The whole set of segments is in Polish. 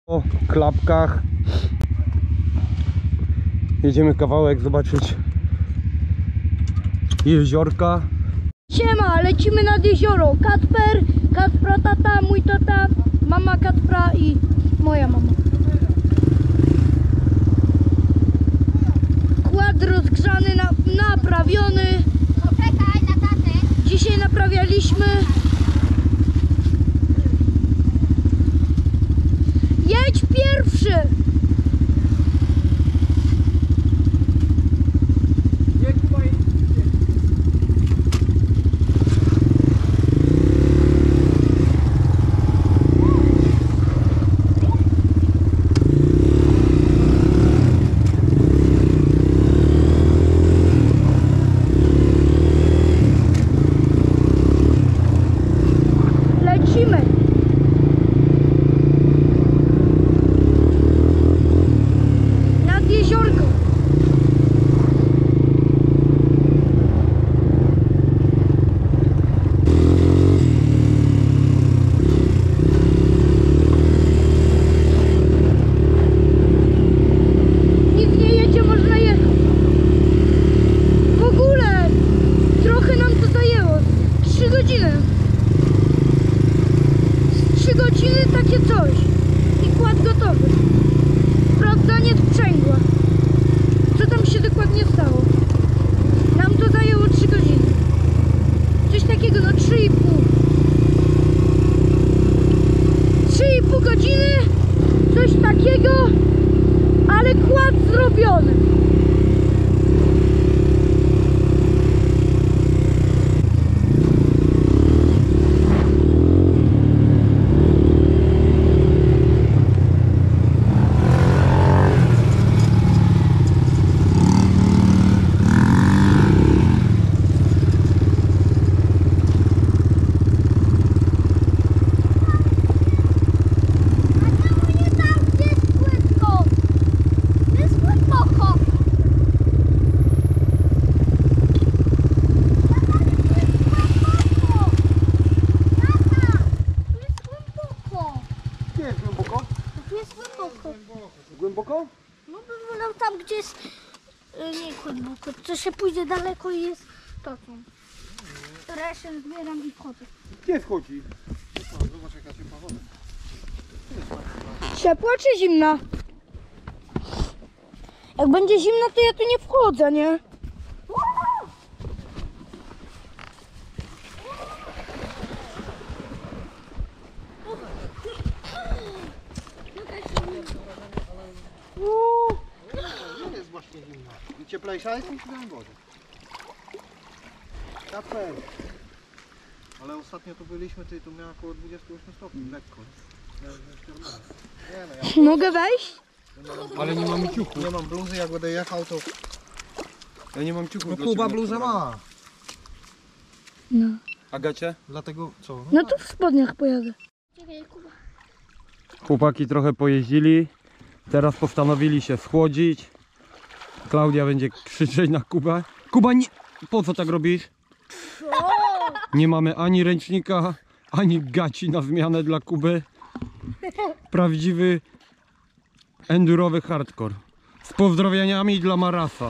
O klapkach. Jedziemy kawałek zobaczyć jeziorka. Siema, lecimy nad jezioro. Kacpra tata, mój tata, mama Kacpra i moja mama. Kład rozgrzany, naprawiony. Poczekaj na tatę. Dzisiaj naprawialiśmy. Jedź pierwszy! Lecimy! Nad jeziorko! Nic nie jedzie, można jechać. W ogóle trochę nam to zajęło. 3 godziny. 3 godziny takie coś. I kład gotowy. Sprawdzanie sprzęgła. Co tam się dokładnie stało? Nam to zajęło 3 godziny. Coś takiego, no 3,5. 3,5 godziny. Coś takiego. Ale kład zrobiony. Głęboko? No bym wolał tam, gdzie jest nie głęboko, to się pójdzie daleko i jest to co. Resztę zbieram i wchodzę. Gdzie wchodzi? Zobacz jaka ciepła woda. Ciepła czy zimna? Jak będzie zimna, to ja tu nie wchodzę, nie? Nie jest właśnie zimna. I cieplejsza jest niż w wodzie. Kacper. Ale ostatnio tu byliśmy, tu miała około 28 stopni, lekko. Nie no, Mogę wejść? Ale nie mamy ciuchu. ja nie mam bluzy, jak będę jechał to... Ja nie mam ciuchu. No dla Kuba ciebie. bluzę ma. No. Agacie? Dlatego co? No to w spodniach pojadę. Chłopaki trochę pojeździli. Teraz postanowili się schłodzić. Klaudia będzie krzyczeć na Kubę. Kuba, nie... Po co tak robisz? Nie mamy ani ręcznika, ani gaci na zmianę dla Kuby. Prawdziwy endurowy hardcore. Z pozdrowieniami dla Marasa.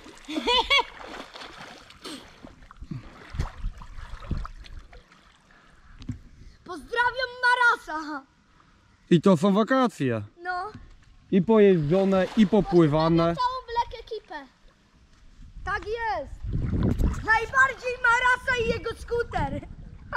Pozdrawiam Marasa! I to są wakacje. No. I pojeżdżone, i popływane. Całą Black ekipę. Tak jest. Najbardziej Marasa i jego skuter.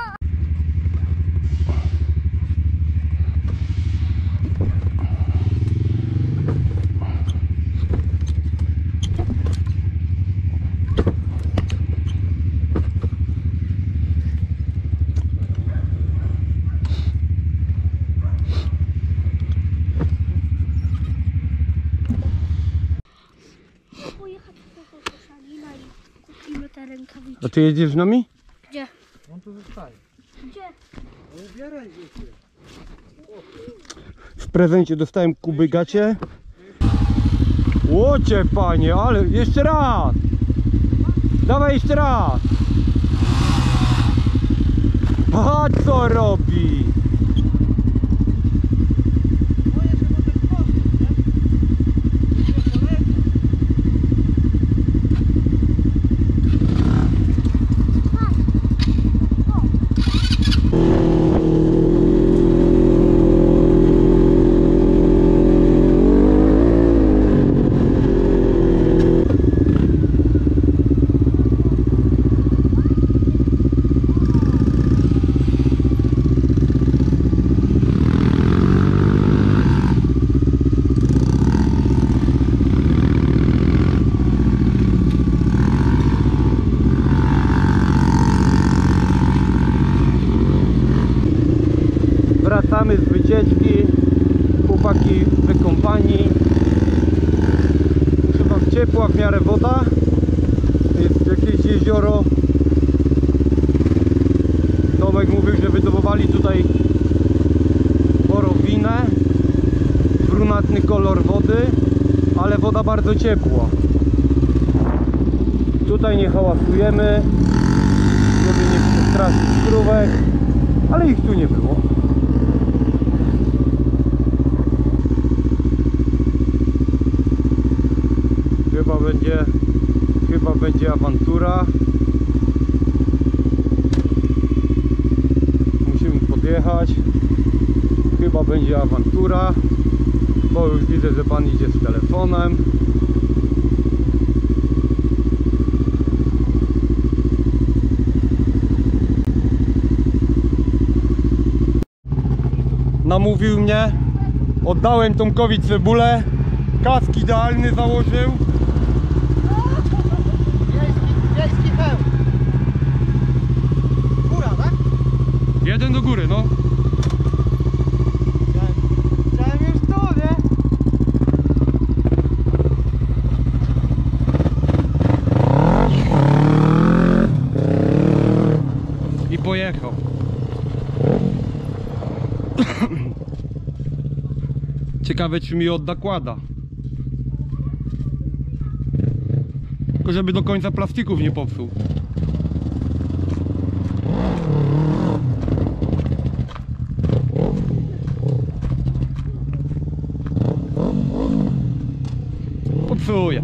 Pojechać do tego Koszalina i kupimy te rękawiczki. A ty jedziesz z nami? Gdzie? On tu zostaje. Gdzie? No ubieraj się. W prezencie dostałem Kuby gacie. Łocie panie, ale jeszcze raz! Dawaj jeszcze raz! A co robi? Boję się rzeczki, chłopaki wykąpani. Chyba ciepła w miarę woda. Jest jakieś jezioro. Tomek mówił, że wydobywali tutaj borowinę. Brunatny kolor wody, ale woda bardzo ciepła. Tutaj nie hałasujemy, żeby nie przestraszyć krówek, ale ich tu nie było. Chyba będzie awantura. Musimy podjechać. Chyba będzie awantura, bo już widzę, że pan idzie z telefonem. Namówił mnie, oddałem Tomkowi cebulę, kask idealny założył. Wiejski hełm. Góra, tak? Jeden do góry, no. Chciałem już tu, nie? I pojechał. Ciekawe, czy mi odda kłada. Tylko żeby do końca plastików nie popsuł. Popsuje.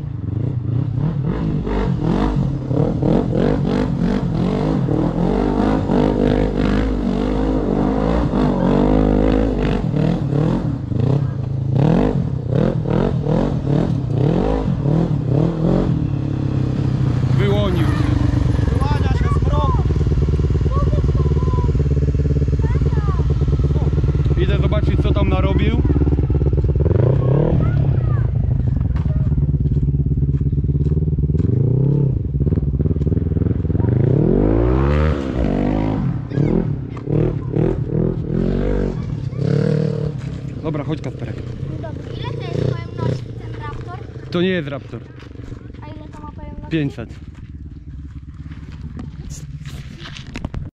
Wyłonił się. Wyłania się z mroku. Idę zobaczyć, co tam narobił. Dobra, chodź Kasperek. Ile to jest pojemności ten Raptor? To nie jest Raptor. A ile to ma pojemności? 500.